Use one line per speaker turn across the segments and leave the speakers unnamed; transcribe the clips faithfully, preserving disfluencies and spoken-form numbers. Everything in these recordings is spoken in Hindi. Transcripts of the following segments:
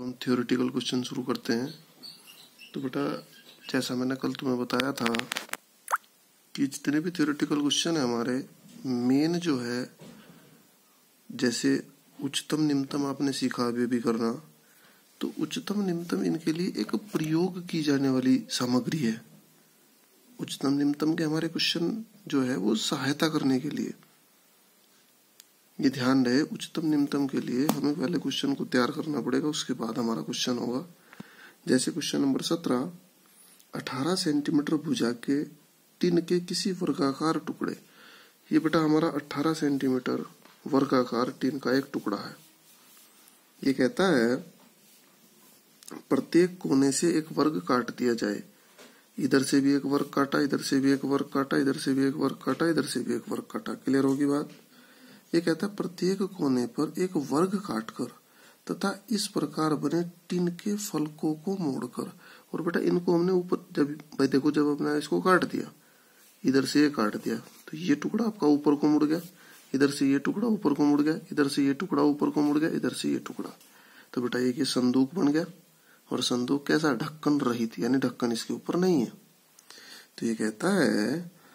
हम थ्योरेटिकल क्वेश्चन शुरू करते हैं। तो बेटा जैसा मैंने कल तुम्हें बताया था कि जितने भी थ्योरेटिकल क्वेश्चन है हमारे मेन जो है, जैसे उच्चतम निम्नतम आपने सीखा अभी भी करना, तो उच्चतम निम्नतम इनके लिए एक प्रयोग की जाने वाली सामग्री है। उच्चतम निम्नतम के हमारे क्वेश्चन जो है वो सहायता करने के लिए, ये ध्यान रहे, उच्चतम निम्नतम के लिए हमें पहले क्वेश्चन को तैयार करना पड़ेगा, उसके बाद हमारा क्वेश्चन होगा। जैसे क्वेश्चन नंबर सत्रह, अठारह सेंटीमीटर भुजा के टिन के किसी वर्गाकार टुकड़े, ये बेटा हमारा अठारह सेंटीमीटर वर्गाकार टिन का एक टुकड़ा है। ये कहता है प्रत्येक कोने से एक वर्ग काट दिया जाए, इधर से भी एक वर्ग काटा, इधर से भी एक वर्ग काटा, इधर से भी एक वर्ग काटा, इधर से भी एक वर्ग काटा। क्लियर होगी बात? ये कहता है प्रत्येक कोने पर एक वर्ग काटकर तथा इस प्रकार बने टिन के फलकों को मोड़कर, और बेटा इनको हमने ऊपर, जब भाई देखो जब अपना इसको काट दिया, इधर से ये काट दिया तो ये टुकड़ा आपका ऊपर को मुड़ गया, इधर से ये टुकड़ा ऊपर को मुड़ गया, इधर से ये टुकड़ा ऊपर को मुड़ गया, इधर से ये टुकड़ा, तो बेटा ये संदूक बन गया। और संदूक कैसा? ढक्कन रहित, यानी ढक्कन इसके ऊपर नहीं है। तो ये कहता है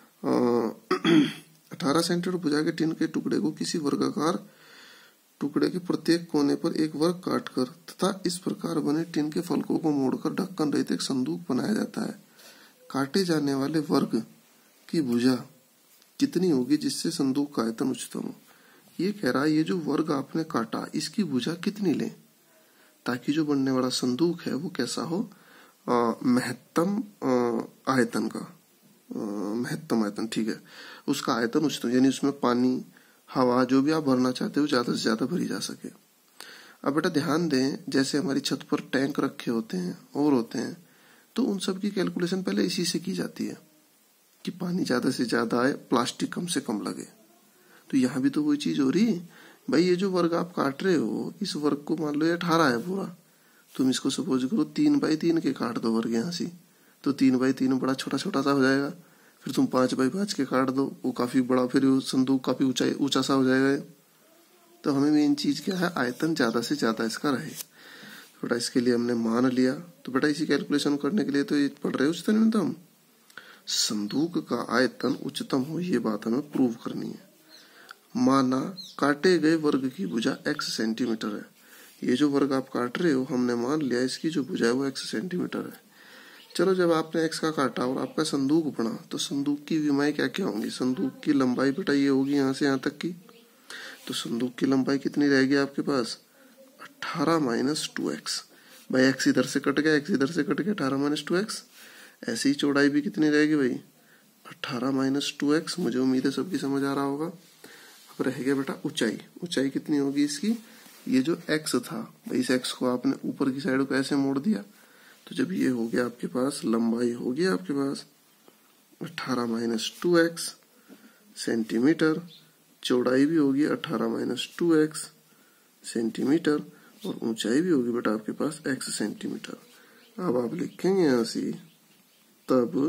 अठारह सेंटीमीटर भुजा के टिन के टुकड़े को किसी वर्गाकार टुकड़े के प्रत्येक कोने पर एक वर्ग काटकर तथा इस प्रकार बने टिन के फलकों को मोड़कर ढक्कन रहित एक संदूक बनाया जाता है। काटे जाने वाले वर्ग की भुजा कितनी होगी जिससे संदूक का आयतन उच्चतम हो? ये कह रहा है ये जो वर्ग आपने काटा इसकी भुजा कितनी लें ताकि जो बनने वाला संदूक है वो कैसा हो? महत्तम आयतन का, महत्तम आयतन, ठीक है, उसका आयतन उच्चतम, यानी उसमें पानी हवा जो भी आप भरना चाहते हो ज्यादा से ज्यादा भरी जा सके। अब बेटा ध्यान दें, जैसे हमारी छत पर टैंक रखे होते हैं और होते हैं, तो उन सब की कैलकुलेशन पहले इसी से की जाती है कि पानी ज्यादा से ज्यादा आए, प्लास्टिक कम से कम लगे। तो यहाँ भी तो वही चीज हो रही भाई, ये जो वर्ग आप काट रहे हो इस वर्ग को मान लो ये अठारह है पूरा, तुम इसको सपोज करो तीन बाई तीन के काट दो वर्ग यहाँ से, तो तीन बाई तीन बड़ा छोटा छोटा सा हो जाएगा। फिर तुम पांच बाई पांच के काट दो, वो काफी बड़ा, फिर वो संदूक काफी ऊंचा ऊंचा सा हो जाएगा। तो हमें मेन चीज क्या है? आयतन ज्यादा से ज्यादा इसका रहे। बेटा इसके लिए हमने मान लिया, तो बेटा इसी कैलकुलेशन करने के लिए तो ये पढ़ रहे हो उच्चतम निम्नतम, संदूक का आयतन उच्चतम हो, ये बात हमें प्रूव करनी है। माना काटे गए वर्ग की भुजा एक्स सेंटीमीटर है, ये जो वर्ग आप काट रहे हो हमने मान लिया इसकी जो भुजा है वो एक्स सेंटीमीटर है। चलो जब आपने एक्स का काटा और आपका संदूक बना, तो संदूक की विमाएं क्या क्या होंगी? संदूक की लंबाई बेटा ये होगी यहाँ से यहाँ तक की, तो संदूक की लंबाई कितनी रहेगी आपके पास? अठारह माइनस टू एक्स। भाई एक्स इधर से कट गया, एक्स इधर से कट गया, अठारह माइनस टू एक्स। ऐसी ही चौड़ाई भी कितनी रहेगी भाई? अठारह माइनस टू एक्स। मुझे उम्मीद है सबकी समझ आ रहा होगा। अब रह गया बेटा ऊंचाई, ऊंचाई कितनी होगी इसकी? ये जो एक्स था भाई, इस एक्स को आपने ऊपर की साइड को ऐसे मोड़ दिया, तो जब ये हो गया आपके पास, लंबाई होगी आपके पास अठारह माइनस टू एक्स सेंटीमीटर, चौड़ाई भी होगी अठारह माइनस टू एक्स सेंटीमीटर, और ऊंचाई भी होगी बेटा आपके पास एक्स सेंटीमीटर। अब आप लिखेंगे यहाँ से तब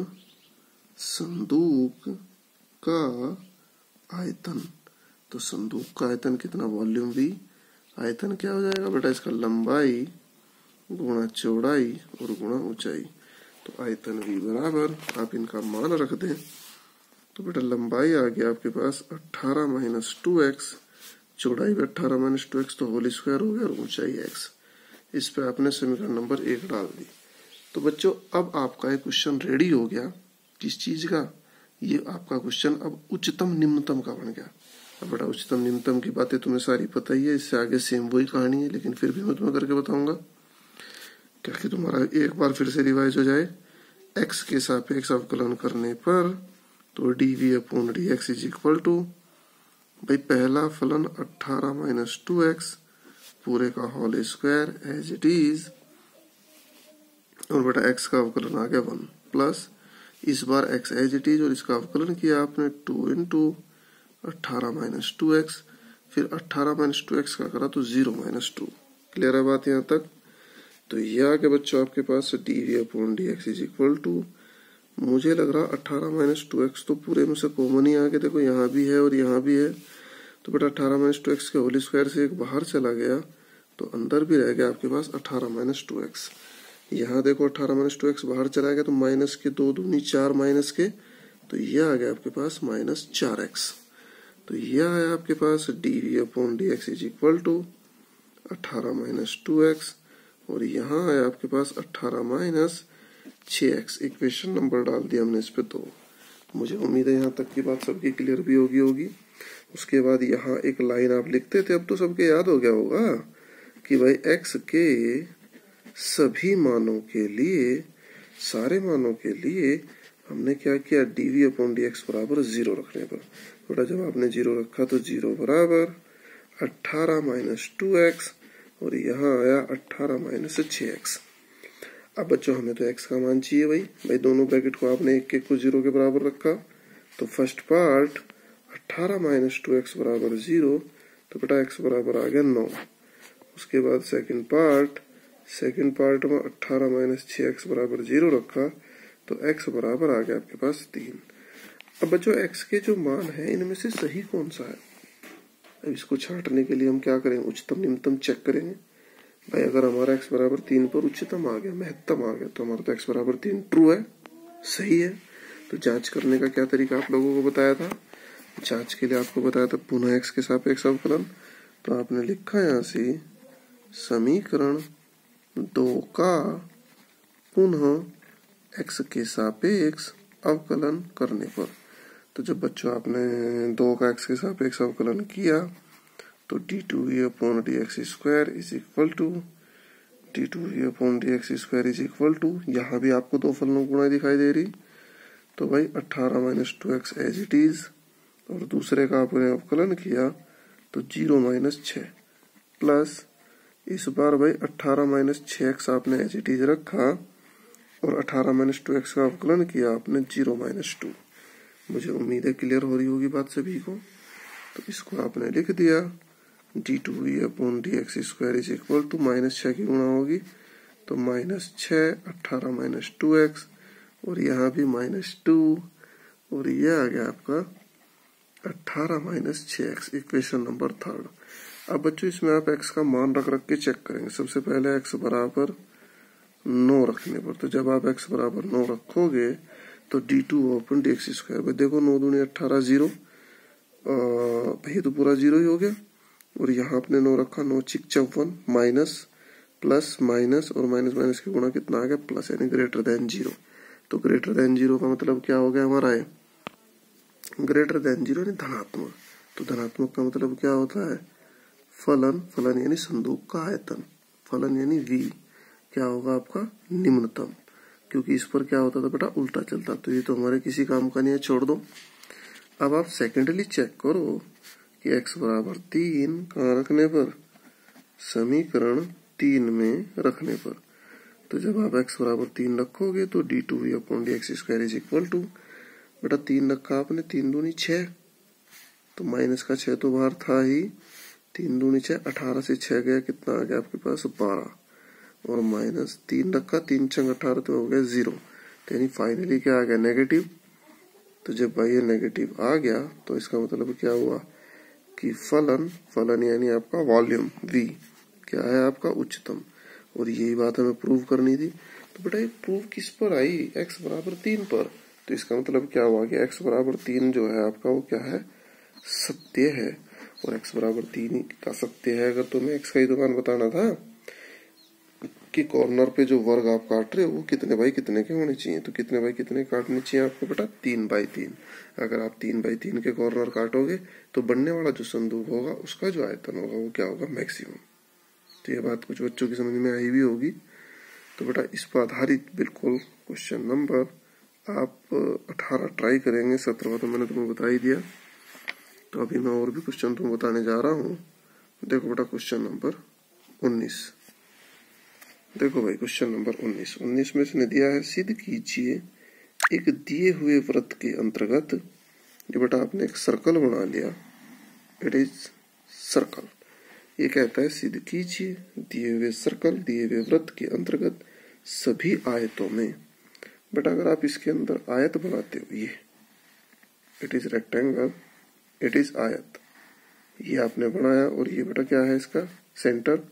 संदूक का आयतन, तो संदूक का आयतन कितना? Volume V. आयतन क्या हो जाएगा बेटा इसका? लंबाई गुणा चौड़ाई और गुणा ऊंचाई, तो आयतन भी बराबर, आप इनका मान रख दें, तो बेटा लंबाई आ गया आपके पास अठारह माइनस टू एक्स, चौड़ाई भी अठारह माइनस टू एक्स, तो होल स्क्वायर हो गया, और ऊंचाई एक्स। इस पे आपने समीकरण नंबर एक डाल दी। तो बच्चों अब आपका एक क्वेश्चन रेडी हो गया। किस चीज का? ये आपका क्वेश्चन अब उच्चतम निम्नतम का बन गया। अब बेटा उच्चतम निम्नतम की बातें तुम्हें सारी पता ही है, इससे आगे सेम वही कहानी है, लेकिन फिर भी मैं तुम्हें करके बताऊंगा ताकि तुम्हारा एक बार फिर से रिवाइज हो जाए। एक्स के सापेक्ष अवकलन करने पर तो D we upon D x is equal to, भाई पहला फलन अठारह माइनस टू एक्स पूरे का whole square as it is, और बेटा एक्स का अवकलन आ गया वन, प्लस इस बार एक्स एज इट इज और इसका अवकलन किया आपने टू इंटू अठारह माइनस टू एक्स, फिर अठारह माइनस टू एक्स का करा तो जीरो माइनस टू। क्लियर है बात यहाँ तक? तो ये आ गया बच्चों आपके पास d we upon D x is equal to, मुझे लग रहा अठारह माइनस टू एक्स तो पूरे में से कॉमन ही आ गया, देखो यहाँ भी है और यहाँ भी है, तो बेटा अठारह माइनस टू एक्स के होल स्क्वायर से एक बाहर चला गया, तो अंदर भी रह गया आपके पास अठारह माइनस टू एक्स। यहाँ देखो अठारह माइनस टू एक्स बाहर चला गया तो माइनस के दो दूनी चार माइनस के, तो ये आ गया आपके पास माइनस चार एक्स। तो ये आया आपके पास d we upon D x is equal to अठारह माइनस टू एक्स, और यहाँ आया आपके पास अठारह माइनस छः एक्स। इक्वेशन नंबर डाल दिया हमने इस पे दो। मुझे उम्मीद है यहाँ तक की बात सबकी क्लियर भी होगी होगी उसके बाद यहाँ एक लाइन आप लिखते थे, अब तो सबके याद हो गया होगा कि भाई एक्स के सभी मानों के लिए, सारे मानों के लिए हमने क्या किया, d we upon D x बराबर जीरो रखने पर, थोड़ा जब आपने जीरो रखा तो जीरो बराबर अट्ठारह माइनस टू एक्स, और यहाँ आया अट्ठारह माइनस छः एक्स। अब बच्चों हमें तो x का मान चाहिए भाई भाई दोनों ब्रैकेट को आपने एक एक को जीरो के बराबर रखा, तो फर्स्ट पार्ट अट्ठारह माइनस टू एक्स बराबर जीरो, तो बेटा x बराबर आ गया नौ। उसके बाद सेकंड पार्ट, सेकंड पार्ट में अट्ठारह माइनस छः एक्स बराबर जीरो रखा, तो x बराबर आ गया आपके पास तीन। अब बच्चों x के जो मान है इनमें से सही कौन सा है, अब इसको छांटने के लिए हम क्या करेंगे, उच्चतम निम्नतम चेक करेंगे। भाई अगर हमारा x बराबर तीन पर उच्चतम आ गया, महत्तम आ गया, तो हमारा तो x बराबर तीन ट्रू है, सही है। तो जांच करने का क्या तरीका आप लोगों को बताया था, जांच के लिए आपको बताया था पुनः x के सापेक्ष अवकलन। तो आपने लिखा यहाँ से समीकरण दो का पुनः x के सापेक्ष अवकलन करने पर। तो जब बच्चों आपने दो का x के सापेक्ष अवकलन किया तो d two v upon D x square is equal to d two v upon D x square is equal to, यहाँ भी आपको दो फलनों गुणा दिखाई दे रही, तो भाई अट्ठारह minus two x as it is, और दूसरे का आपने अवकलन किया तो जीरो माइनस छः, प्लस इस बार भाई अट्ठारह माइनस छः एक्स आपने एज इट इज रखा, और अट्ठारह माइनस टू एक्स का अवकलन किया आपने जीरो माइनस टू। मुझे उम्मीद है क्लियर हो रही होगी बात सभी को। तो इसको आपने लिख दिया d two v upon D x square is equal to minus छः की गुणा होगी तो माइनस छः, अट्ठारह माइनस टू एक्स, और यहाँ भी माइनस टू, और ये आ गया आपका अट्ठारह माइनस छः एक्स, इक्वेशन नंबर थर्ड। अब बच्चों इसमें आप x का मान रख रख के चेक करेंगे। सबसे पहले x बराबर नौ रखने पर, तो जब आप x बराबर नौ रखोगे तो d two upon D x square, देखो नौ दूनी अट्ठारह, जीरो भाई तो पूरा जीरो ही हो गया, और यहाँ आपने नौ रखा, नौ चिक चौवन, माइनस प्लस माइनस और माइनस माइनस की गुणा कितना आ गया, प्लस, यानी ग्रेटर देन जीरो। तो ग्रेटर देन जीरो का मतलब क्या हो गया हमारा है, ग्रेटर देन जीरो यानी धनात्मक। तो धनात्मक का मतलब क्या होता है, फलन, फलन यानी संदूक का आयतन, फलन यानी v क्या होगा आपका निम्नतम, क्योंकि इस पर क्या होता था बेटा उल्टा चलता, तो ये तो हमारे किसी काम का नहीं है, छोड़ दो। अब आप सेकेंडली चेक करो कि x बराबर तीन कहाँ रखने पर, समीकरण तीन में रखने पर। तो जब आप x बराबर तीन रखोगे तो d two v upon D x square is equal to, बेटा तीन रखा आपने, तीन दूनी छः, तो माइनस का छः तो बाहर था ही, तीन दूनी छः, अठारह से छः गया कितना आ गया आपके पास बारह, और माइनस तीन रखा, तीन छंग अठारह तो हो गया जीरो, तो यानी फाइनली क्या आ गया नेगेटिव। तो जब भाई ये नेगेटिव आ गया तो इसका मतलब क्या हुआ कि फलन, फलन यानी आपका वॉल्यूम v क्या है आपका उच्चतम, और यही बात हमें प्रूव करनी थी। तो बेटा ये प्रूव किस पर आई, x बराबर तीन पर, तो इसका मतलब क्या हुआ कि x बराबर तीन जो है आपका वो क्या है, सत्य है। और x बराबर तीन का सत्य है अगर तो मैं x का ही तो मान बताना था कि कॉर्नर पे जो वर्ग आप काट रहे हो वो कितने बाई कितने के होने चाहिए, तो कितने बाई कितने काटने चाहिए आपको बेटा, तीन बाई तीन। अगर आप तीन बाई तीन के कॉर्नर काटोगे तो बनने वाला जो संदूक होगा उसका जो आयतन होगा वो क्या होगा, मैक्सिमम। तो ये बात कुछ बच्चों की समझ में आई भी होगी। तो बेटा इस पर आधारित बिल्कुल क्वेश्चन नंबर आप अठारह ट्राई करेंगे, सत्रह तो मैंने तुम्हें बता ही दिया। तो अभी मैं और भी क्वेश्चन तुम्हें बताने जा रहा हूँ। देखो बेटा क्वेश्चन नंबर उन्नीस, देखो भाई क्वेश्चन नंबर उन्नीस, उन्नीस में इसने दिया है सिद्ध कीजिए एक दिए हुए वृत्त के अंतर्गत, ये बेटा आपने एक सर्कल बना लिया, इट इज सर्कल। ये कहता है सिद्ध कीजिए दिए हुए सर्कल, दिए हुए वृत्त के अंतर्गत सभी आयतों में, बेटा अगर आप इसके अंदर आयत बनाते हो, ये it is rectangle, it is आयत, ये आपने बनाया, और ये बेटा क्या है इसका सेंटर,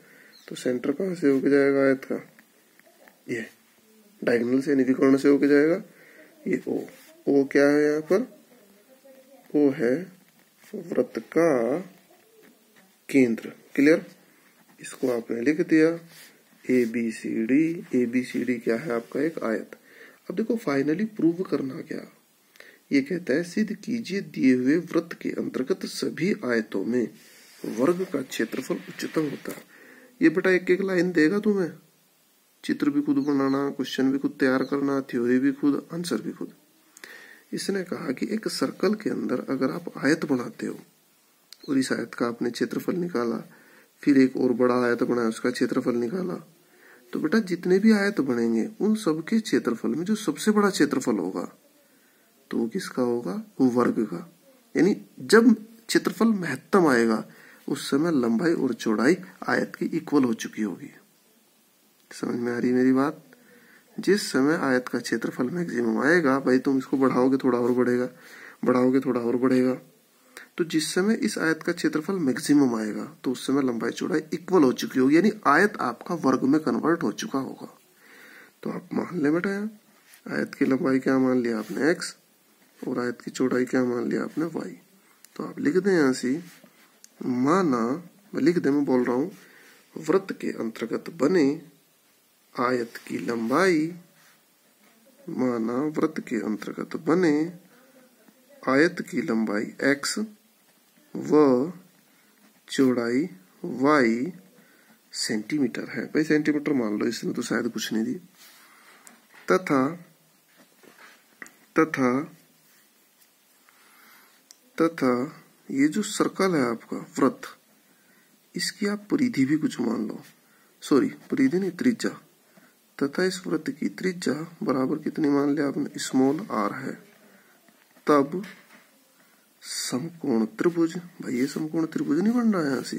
तो सेंटर कहाँ से होके जाएगा आयत का? ये डायगोनल से यानी विकर्ण से होके जाएगा ये ओ। ओ क्या है यहाँ पर? ओ है वृत्त का केंद्र। क्लियर? इसको आपने लिख दिया A B C D. A B C D क्या है आपका? एक आयत। अब देखो फाइनली प्रूव करना क्या, ये कहता है सिद्ध कीजिए दिए हुए वृत्त के अंतर्गत सभी आयतों में वर्ग का क्षेत्रफल उच्चतम होता है। ये बेटा एक एक लाइन देगा तुम्हें, चित्र भी खुद बनाना, क्वेश्चन भी खुद तैयार करना, थ्योरी भी खुद, आंसर भी खुद। इसने कहा कि एक सर्कल के अंदर अगर आप आयत बनाते हो और इस आयत का आपने क्षेत्रफल निकाला, फिर एक और बड़ा आयत बनाया उसका क्षेत्रफल निकाला, तो बेटा जितने भी आयत बनेंगे उन सबके क्षेत्रफल में जो सबसे बड़ा क्षेत्रफल होगा तो वो किसका होगा? वो वर्ग का। यानी जब क्षेत्रफल महत्तम आएगा उस समय लंबाई और चौड़ाई आयत की इक्वल हो चुकी होगी। समझ में आ रही मेरी बात? जिस समय आयत का क्षेत्रफल मैक्सिमम आएगा, भाई तुम इसको बढ़ाओगे थोड़ा और बढ़ेगा, बढ़ाओगे थोड़ा और बढ़ेगा, तो जिस समय इस आयत का क्षेत्रफल मैक्सिमम आएगा तो उस समय लंबाई चौड़ाई इक्वल हो चुकी होगी, यानी आयत आपका वर्ग में कन्वर्ट हो चुका होगा। तो आप मान ले बेटा आयत की लंबाई क्या मान लिया आपने? एक्स, और आयत की चौड़ाई क्या मान लिया आपने? वाई। तो आप लिख दें यहाँ से, माना, मैं लिख दे, मैं बोल रहा हूं, वृत्त के अंतर्गत बने आयत की लंबाई, माना वृत्त के अंतर्गत बने आयत की लंबाई एक्स व चौड़ाई वाई सेंटीमीटर है। भाई सेंटीमीटर मान लो, इसमें तो शायद कुछ नहीं दी। तथा तथा तथा ये जो सर्कल है आपका वृत्त, इसकी आप परिधि भी कुछ मान लो, सॉरी परिधि नहीं, त्रिज्या। तथा इस वृत्त की त्रिज्या बराबर कितनी मान लिया आपने? स्मॉल आर है। तब समकोण त्रिभुज, भाई ये समकोण त्रिभुज नहीं बन रहा है यहाँ से,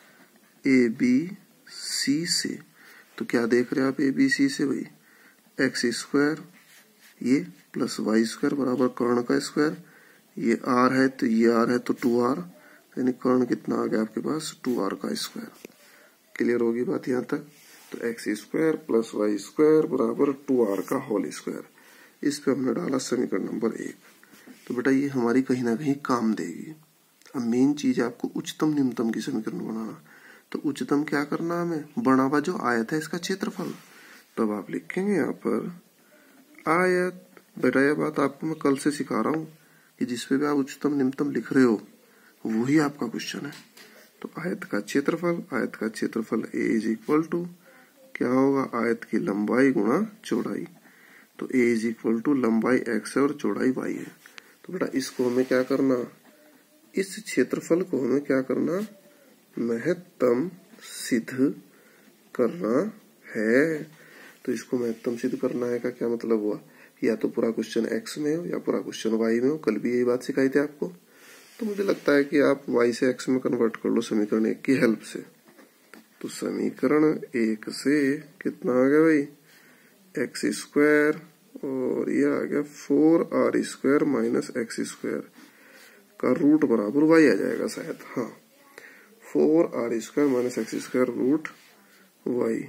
ए बी सी से, तो क्या देख रहे हैं आप? ए बी सी से भाई एक्स स्क्वायर ये प्लस वाई स्क्वायर बराबर कर्ण का स्क्वायर, ये आर है तो ये आर है तो टू आर, यानी कर्ण कितना आ गया आपके पास? टू आर का स्क्वायर। क्लियर होगी बात यहाँ तक? तो x square plus y square बराबर टू आर का होल स्क्वायर। इस पे हमने डाला समीकरण नंबर एक। तो बेटा ये हमारी कहीं ना कहीं काम देगी। अब मेन चीज है आपको उच्चतम निम्नतम की समीकरण बनाना। तो उच्चतम क्या करना हमें? बना हुआ जो आयत है इसका क्षेत्रफल। तो अब आप लिखेंगे यहाँ पर आयत। बेटा यह बात आपको मैं कल से सिखा रहा हूँ कि जिसपे भी आप उच्चतम निम्नतम लिख रहे हो वही आपका क्वेश्चन है। तो आयत का क्षेत्रफल, आयत का क्षेत्रफल ए इज इक्वल टू क्या होगा? आयत की लंबाई गुणा चौड़ाई। तो ए इज इक्वल टू लंबाई एक्स है और चौड़ाई वाई है। तो बेटा इसको हमें क्या करना? इस क्षेत्रफल को हमें क्या करना? महत्तम सिद्ध करना है। तो इसको महत्तम सिद्ध करना है का क्या मतलब हुआ? या तो पूरा क्वेश्चन एक्स में हो या पूरा क्वेश्चन वाई में हो। कल भी यही बात सिखाई थी आपको। तो मुझे लगता है कि आप वाई से एक्स में कन्वर्ट कर लो समीकरण एक की हेल्प से। तो समीकरण एक से कितना आ गया भाई? एक्स स्क्वायर और ये आ गया four r square minus x square का रूट बराबर वाई आ जाएगा शायद। हाँ, four r square minus x square root y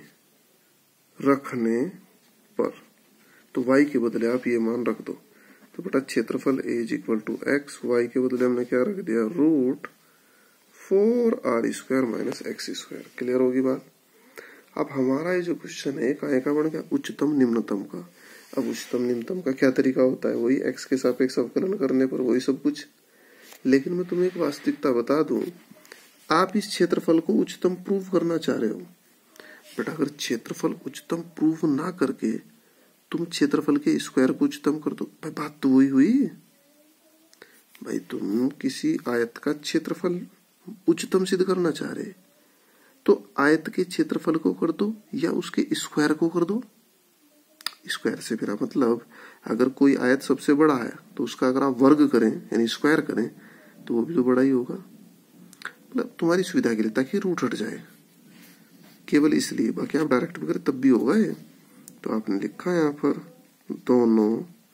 रखने पर तो वाई के बदले आप ये मान रख दो। तो बेटा क्षेत्रफल A is equal to x, y के बदले हमने क्या रख दिया? Root four r square minus x square. Clear होगी बात? अब हमारा ये जो क्वेश्चन है काहे का बन गया? उच्चतम निम्नतम का। अब उच्चतम निम्नतम का क्या तरीका होता है? वही एक्स के सापेक्ष अवकलन करने पर वही सब कुछ। लेकिन मैं तुम्हें एक वास्तविकता बता दूं, आप इस क्षेत्रफल को उच्चतम प्रूव करना चाह रहे हो। बेटा अगर क्षेत्रफल उच्चतम प्रूव ना करके तुम क्षेत्रफल के स्क्वायर को उच्चतम कर दो, भाई बात तो वही हुई। भाई तुम किसी आयत का क्षेत्रफल उच्चतम सिद्ध करना चाह रहे, तो आयत के क्षेत्रफल को कर दो या उसके स्क्वायर को कर दो। स्क्वायर से मेरा मतलब अगर कोई आयत सबसे बड़ा है तो उसका अगर आप वर्ग करें यानी स्क्वायर करें तो वो भी तो बड़ा ही होगा। मतलब तुम्हारी सुविधा के लिए, ताकि रूट हट जाए, केवल इसलिए। बाकी आप डायरेक्ट भी करें तब भी होगा ये। तो आपने लिखा यहाँ पर दोनों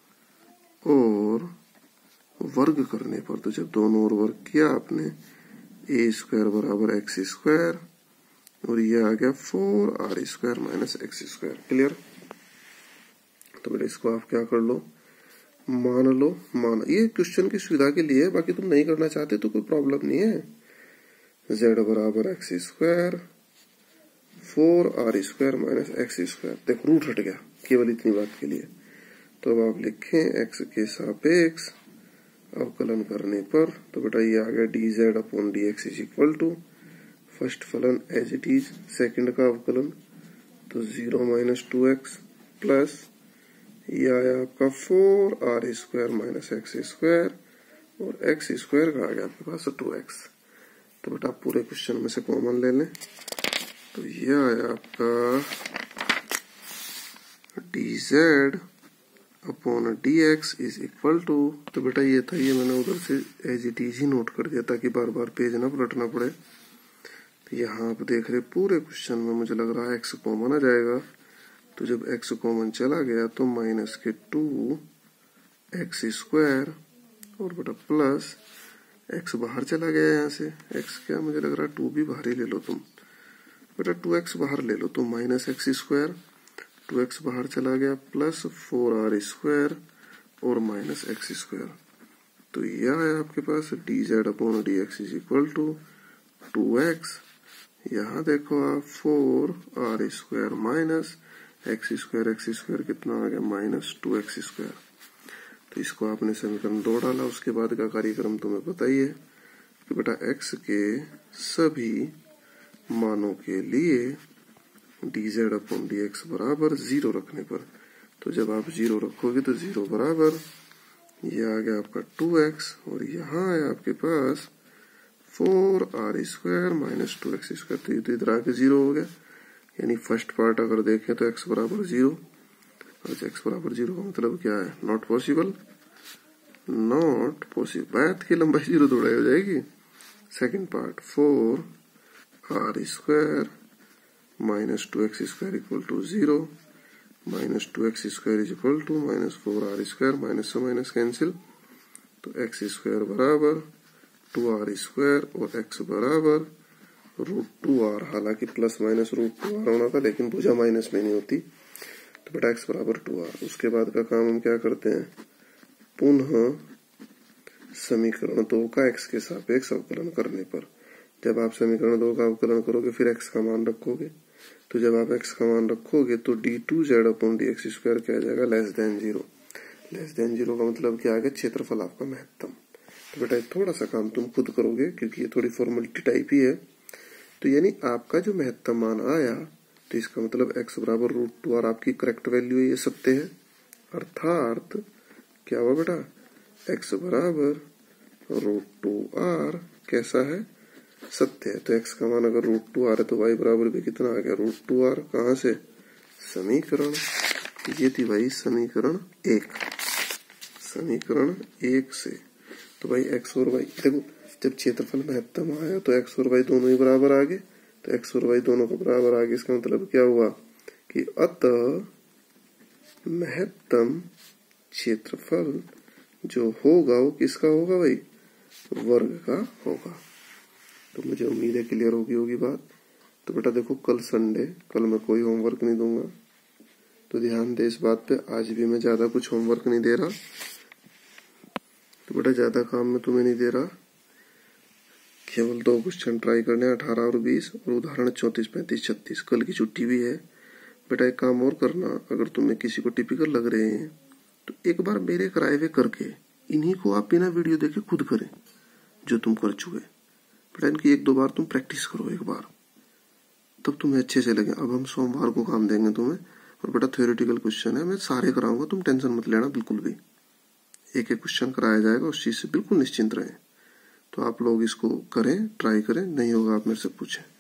और वर्ग करने पर, तो जब दोनों और वर्ग किया आपने, ए स्क्वायर बराबर एक्स स्क्वायर और ये आ गया four r square minus x square. Clear? तो बेटा इसको आप क्या कर लो, मान लो। मान ये क्वेश्चन की सुविधा के लिए, बाकी तुम नहीं करना चाहते तो कोई प्रॉब्लम नहीं है। z बराबर x square four r square minus x square. देखो रूट हट गया केवल इतनी बात के लिए। तो अब आप लिखें x के सापेक्ष अवकलन करने पर, तो बेटा ये आ गया d z upon D x is equal to first फलन एज इट इज, सेकेंड का अवकलन तो zero minus two x plus ये आया आपका four r square minus x square और एक्स स्क्वायर का आ गया आपके पास टू एक्स। तो बेटा आप पूरे क्वेश्चन में से कॉमन ले लें, तो ये आया आपका d z upon D x is equal to, तो बेटा ये था, ये मैंने उधर से एज इट इज ही नोट कर दिया ताकि बार बार पेज ना पलटना पड़े। तो यहाँ आप देख रहे पूरे क्वेश्चन में मुझे लग रहा है एक्स कॉमन आ जाएगा। तो जब एक्स कॉमन चला गया तो माइनस के टू एक्स स्क्वायर और बेटा प्लस एक्स बाहर चला गया यहाँ से। एक्स क्या मुझे लग रहा है टू भी बाहर ही ले लो तुम बेटा, टू एक्स बाहर ले लो तो minus x square, two x बाहर चला गया प्लस फोर आर स्क्वायर और माइनस एक्स स्क्वायर। तो यह है आपके पास d z upon D x is equal to two x. यहाँ देखो आप four r square minus x square, x square कितना आ गया माइनस टू एक्स स्क्वायर। तो इसको आपने समीकरण दो डाला। उसके बाद का कार्यक्रम तुम्हें पता ही है कि बेटा एक्स के सभी मानों के लिए d z upon D x बराबर जीरो रखने पर, तो जब आप जीरो रखोगे तो जीरो बराबर ये आ गया आपका टू एक्स और यहाँ है आपके पास four r square minus two x square. तो ये तो इधर आके जीरो हो गया, यानी फर्स्ट पार्ट अगर देखें तो एक्स बराबर जीरो, और एक्स बराबर जीरो का मतलब क्या है, नॉट पॉसिबल, नॉट पॉसिबल। मैथ की लंबाई जीरो दौड़ाई हो जाएगी। Second part four r square minus two x square equal to zero, minus two x square is equal to minus four r square, minus से माइनस कैंसिल, तो एक्स स्क्वायर बराबर टू आर स्क्वायर और एक्स बराबर रूट टू आर। हालांकि plus minus root two r होना था लेकिन भुजा माइनस में नहीं होती, तो बेटा एक्स बराबर टू आर। उसके बाद का काम हम क्या करते हैं, पुनः समीकरण दो का एक्स के सापेक्ष अवकलन करने पर। जब आप समीकरण दो का अवकलन करोगे फिर एक्स का मान रखोगे, तो जब आप एक्स का मान रखोगे तो d two z upon D x square क्या आ जाएगा, less than zero. Less than zero का मतलब क्या आ गया, क्षेत्रफल आपका महत्तम। तो बेटा थोड़ा सा काम तुम खुद करोगे क्योंकि ये थोड़ी फॉर्मेलिटी टाइप ही है। तो यानी आपका जो महत्तम मान आया तो इसका मतलब एक्स बराबर रूट टू आर आपकी करेक्ट वैल्यू है, ये सत्य है। अर्थात क्या हुआ बेटा, एक्स बराबर रूट टू आर कैसा है, सत्य है। तो एक्स का मान अगर रूट टू आर है तो वाई बराबर भी कितना आ गया, रूट टू आर। कहाँ से, समीकरण, ये थी भाई समीकरण एक, समीकरण एक से। तो भाई एक्स और वाई, देखो जब क्षेत्रफल महत्तम आया तो एक्स और वाई दोनों ही बराबर आ गए, तो एक्स और वाई दोनों को बराबर आ गए। इसका मतलब क्या हुआ कि अतः महत्तम क्षेत्रफल जो होगा वो किसका होगा भाई, वर्ग का होगा। तो मुझे उम्मीद है क्लियर होगी होगी बात। तो बेटा देखो कल संडे, कल मैं कोई होमवर्क नहीं दूंगा, तो ध्यान दे इस बात पे। आज भी मैं ज्यादा कुछ होमवर्क नहीं दे रहा, तो बेटा ज्यादा काम मैं तुम्हें नहीं दे रहा, केवल दो क्वेश्चन ट्राई करने, अठारह और बीस, और उदाहरण चौतीस पैंतीस छत्तीस। कल की छुट्टी भी है। बेटा एक काम और करना, अगर तुम्हें किसी को टिपिकल लग रहे हैं तो एक बार मेरे कराए हुए करके इन्हीं को आप बिना वीडियो देखे खुद करें जो तुम कर चुके। बेटा इनकी एक दो बार तुम प्रैक्टिस करो एक बार, तब तुम्हें अच्छे से लगे। अब हम सोमवार को काम देंगे तुम्हें, और बेटा थ्योरेटिकल क्वेश्चन है, मैं सारे कराऊंगा, तुम टेंशन मत लेना बिल्कुल भी। एक एक क्वेश्चन कराया जाएगा, उस चीज से बिल्कुल निश्चिंत रहें। तो आप लोग इसको करें, ट्राई करें, नहीं होगा आप मेरे से पूछें।